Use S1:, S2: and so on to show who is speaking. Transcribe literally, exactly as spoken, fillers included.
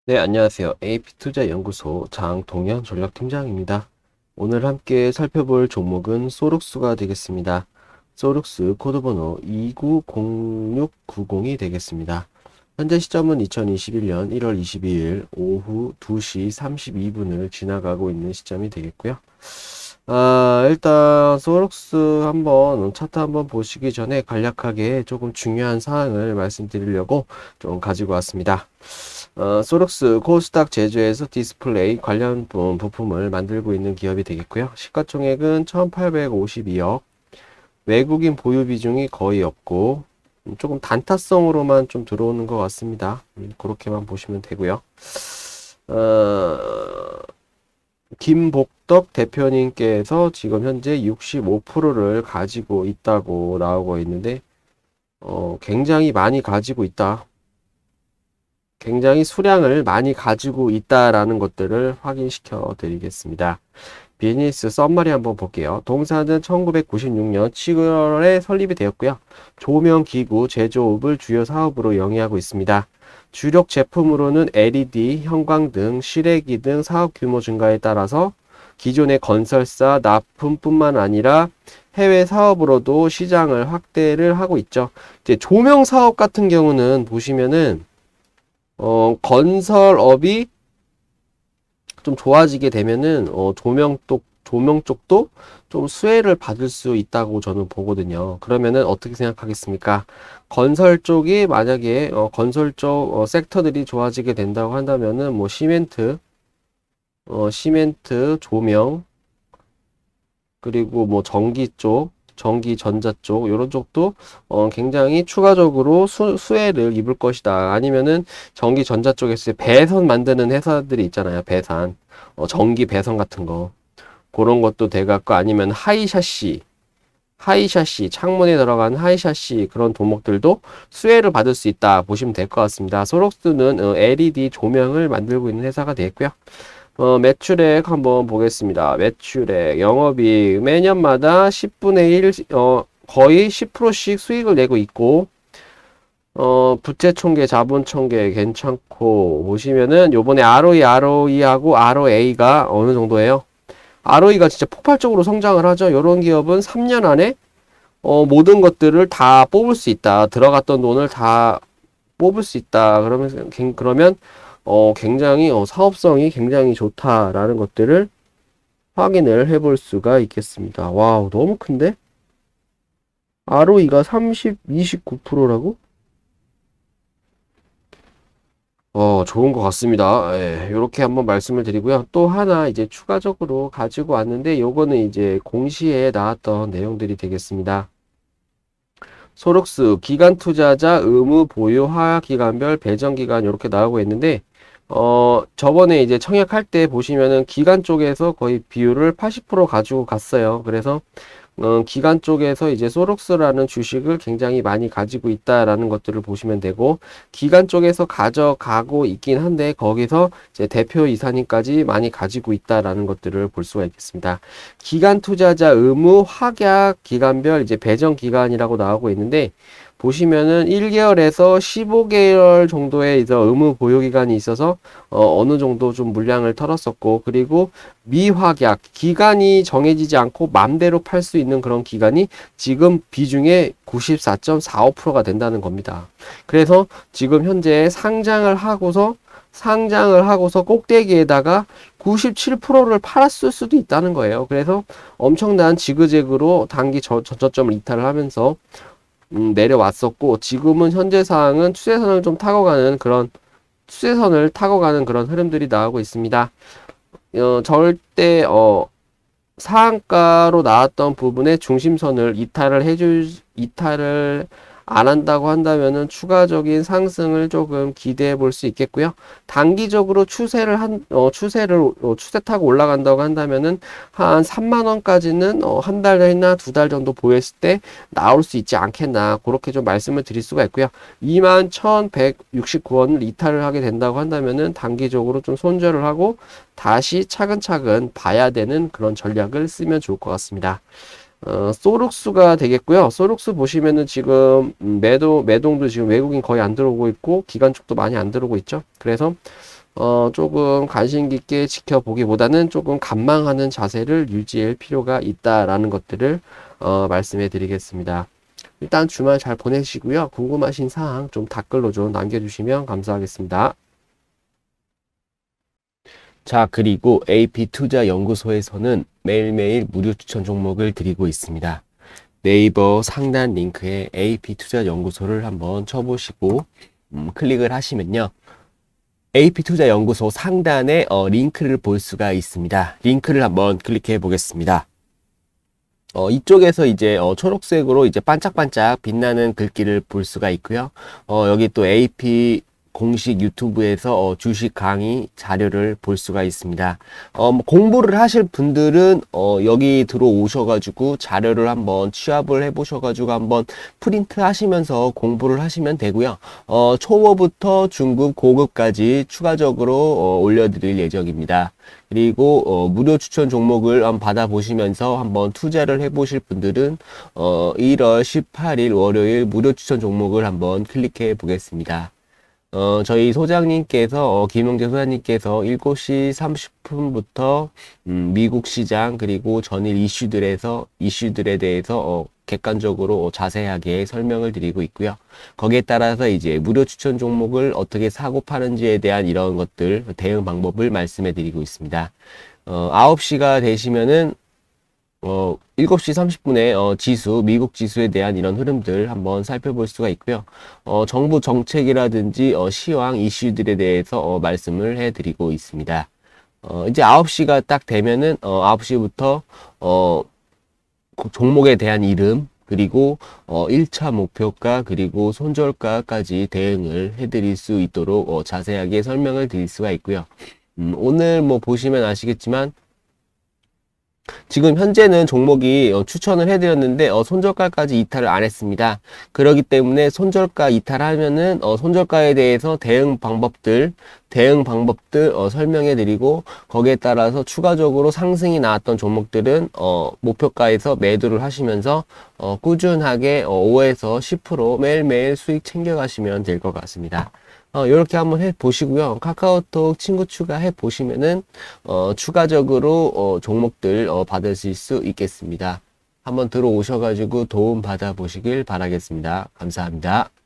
S1: 네, 안녕하세요. 에이피투자연구소 장동현 전략팀장입니다. 오늘 함께 살펴볼 종목은 소룩스가 되겠습니다. 소룩스 코드번호 이구공육구공이 되겠습니다. 현재 시점은 이천이십일 년 일월 이십이일 오후 두 시 삼십이 분을 지나가고 있는 시점이 되겠고요. 아, 일단 소룩스 한번 차트 한번 보시기 전에 간략하게 조금 중요한 사항을 말씀드리려고 좀 가지고 왔습니다. 어, 소룩스 코스닥 제조에서 디스플레이 관련 부- 부품을 만들고 있는 기업이 되겠고요. 시가총액은 천팔백오십이억, 외국인 보유 비중이 거의 없고 음, 조금 단타성으로만 좀 들어오는 것 같습니다. 음, 그렇게만 보시면 되고요. 어, 김복덕 대표님께서 지금 현재 육십오 퍼센트를 가지고 있다고 나오고 있는데 어, 굉장히 많이 가지고 있다. 굉장히 수량을 많이 가지고 있다라는 것들을 확인시켜 드리겠습니다. 비즈니스 썸머리 한번 볼게요. 동사는 천구백구십육 년 칠월에 설립이 되었고요. 조명기구 제조업을 주요 사업으로 영위하고 있습니다. 주력 제품으로는 엘이디, 형광등, 실외기 등 사업 규모 증가에 따라서 기존의 건설사, 납품뿐만 아니라 해외 사업으로도 시장을 확대를 하고 있죠. 이제 조명 사업 같은 경우는 보시면은 어, 건설업이 좀 좋아지게 되면은 어, 조명 쪽 조명 쪽도 좀 수혜를 받을 수 있다고 저는 보거든요. 그러면은 어떻게 생각하겠습니까? 건설 쪽이 만약에 어, 건설 쪽 어, 섹터들이 좋아지게 된다고 한다면은 뭐 시멘트, 어, 시멘트, 조명, 그리고 뭐 전기 쪽, 전기 전자 쪽 이런 쪽도 어, 굉장히 추가적으로 수, 수혜를 입을 것이다. 아니면은 전기 전자 쪽에서 배선 만드는 회사들이 있잖아요. 배선, 어, 전기 배선 같은 거 그런 것도 돼갖고 아니면 하이샤시, 하이샤시 창문에 들어간 하이샤시 그런 도목들도 수혜를 받을 수 있다 보시면 될 것 같습니다. 소록스는 어, 엘이디 조명을 만들고 있는 회사가 되겠고요. 어, 매출액 한번 보겠습니다. 매출액, 영업이익 매년마다 십분의 일, 어, 거의 십 퍼센트씩 수익을 내고 있고, 어, 부채 총계, 자본 총계 괜찮고, 보시면은 요번에 알오이, 알오이하고 알오에이가 어느 정도예요? 알오이가 진짜 폭발적으로 성장을 하죠. 요런 기업은 삼 년 안에, 어, 모든 것들을 다 뽑을 수 있다. 들어갔던 돈을 다 뽑을 수 있다. 그러면, 그러면 어, 굉장히 어, 사업성이 굉장히 좋다라는 것들을 확인을 해볼 수가 있겠습니다. 와우, 너무 큰데? 알오이가 삼십, 이십구 퍼센트라고? 어, 좋은 것 같습니다. 예, 이렇게 한번 말씀을 드리고요. 또 하나 이제 추가적으로 가지고 왔는데, 요거는 이제 공시에 나왔던 내용들이 되겠습니다. 소록스 기간 투자자 의무 보유 하약 기간별 배정 기간 이렇게 나오고 있는데 어 저번에 이제 청약할 때 보시면은 기간 쪽에서 거의 비율을 팔십 퍼센트 가지고 갔어요. 그래서 어, 기간 쪽에서 이제 소록스라는 주식을 굉장히 많이 가지고 있다라는 것들을 보시면 되고, 기간 쪽에서 가져가고 있긴 한데, 거기서 이제 대표 이사님까지 많이 가지고 있다라는 것들을 볼 수가 있겠습니다. 기간 투자자 의무 확약 기간별 이제 배정 기간이라고 나오고 있는데, 보시면은 일 개월에서 십오 개월 정도의 이제 의무 보유 기간이 있어서 어, 어느 정도 좀 물량을 털었었고, 그리고 미확약 기간이 정해지지 않고 맘대로 팔 수 있는 그런 기간이 지금 비중의 구십사 점 사오 퍼센트가 된다는 겁니다. 그래서 지금 현재 상장을 하고서 상장을 하고서 꼭대기에다가 구십칠 퍼센트를 팔았을 수도 있다는 거예요. 그래서 엄청난 지그재그로 단기 저, 저점을 이탈을 하면서 음, 내려왔었고, 지금은 현재 상황은 추세선을 좀 타고 가는 그런 추세선을 타고 가는 그런 흐름들이 나오고 있습니다. 어, 절대 어, 상한가로 나왔던 부분의 중심선을 이탈을 해줄 이탈을 안 한다고 한다면은 추가적인 상승을 조금 기대해 볼 수 있겠고요. 단기적으로 추세를 한 어, 추세를 어, 추세 타고 올라간다고 한다면은 한 삼만 원까지는 어, 한 달이나 두 달 정도 보였을 때 나올 수 있지 않겠나, 그렇게 좀 말씀을 드릴 수가 있고요. 이만 천백육십구 원을 이탈을 하게 된다고 한다면은 단기적으로 좀 손절을 하고 다시 차근차근 봐야 되는 그런 전략을 쓰면 좋을 것 같습니다. 어, 소룩스가 되겠고요. 소룩스 보시면은 지금 음, 매도 매동도 지금 외국인 거의 안 들어오고 있고 기관 쪽도 많이 안 들어오고 있죠. 그래서 어, 조금 관심 깊게 지켜보기보다는 조금 관망하는 자세를 유지할 필요가 있다라는 것들을 어, 말씀해 드리겠습니다. 일단 주말 잘 보내시고요. 궁금하신 사항 좀 댓글로 좀 남겨주시면 감사하겠습니다. 자, 그리고 에이피투자연구소에서는 매일매일 무료 추천 종목을 드리고 있습니다. 네이버 상단 링크에 에이피투자연구소를 한번 쳐보시고 음, 클릭을 하시면요. 에이피투자연구소 상단에 어, 링크를 볼 수가 있습니다. 링크를 한번 클릭해 보겠습니다. 어, 이쪽에서 이제 어, 초록색으로 이제 반짝반짝 빛나는 글귀를 볼 수가 있고요. 어, 여기 또 에이피 공식 유튜브에서 어, 주식 강의 자료를 볼 수가 있습니다. 어, 뭐 공부를 하실 분들은 어, 여기 들어오셔가지고 자료를 한번 취합을 해보셔가지고 한번 프린트 하시면서 공부를 하시면 되고요. 어, 초보부터 중급, 고급까지 추가적으로 어, 올려드릴 예정입니다. 그리고 어, 무료 추천 종목을 한번 받아보시면서 한번 투자를 해보실 분들은 어, 일월 십팔일 월요일 무료 추천 종목을 한번 클릭해 보겠습니다. 어, 저희 소장님께서, 어, 김영재 소장님께서 일곱 시 삼십 분부터, 음, 미국 시장, 그리고 전일 이슈들에서, 이슈들에 대해서, 어, 객관적으로 어, 자세하게 설명을 드리고 있고요. 거기에 따라서 이제 무료 추천 종목을 어떻게 사고 파는지에 대한 이런 것들, 대응 방법을 말씀해 드리고 있습니다. 어, 아홉 시가 되시면은, 어, 일곱 시 삼십 분에 어, 지수, 미국 지수에 대한 이런 흐름들 한번 살펴볼 수가 있고요. 어, 정부 정책이라든지 어, 시황 이슈들에 대해서 어, 말씀을 해드리고 있습니다. 어, 이제 아홉 시가 딱 되면은 어, 아홉 시부터 어, 종목에 대한 이름, 그리고 어, 일 차 목표가, 그리고 손절가까지 대응을 해드릴 수 있도록 어, 자세하게 설명을 드릴 수가 있고요. 음, 오늘 뭐 보시면 아시겠지만 지금 현재는 종목이 어, 추천을 해드렸는데 어, 손절가까지 이탈을 안 했습니다. 그렇기 때문에 손절가 이탈하면은 어, 손절가에 대해서 대응 방법들 대응 방법들 어, 설명해드리고 거기에 따라서 추가적으로 상승이 나왔던 종목들은 어, 목표가에서 매도를 하시면서 어, 꾸준하게 어, 오에서 십 퍼센트 매일매일 수익 챙겨가시면 될 것 같습니다. 어, 이렇게 한번 해 보시고요. 카카오톡 친구 추가해 보시면은 어, 추가적으로 어, 종목들 어, 받으실 수 있겠습니다. 한번 들어오셔가지고 도움 받아 보시길 바라겠습니다. 감사합니다.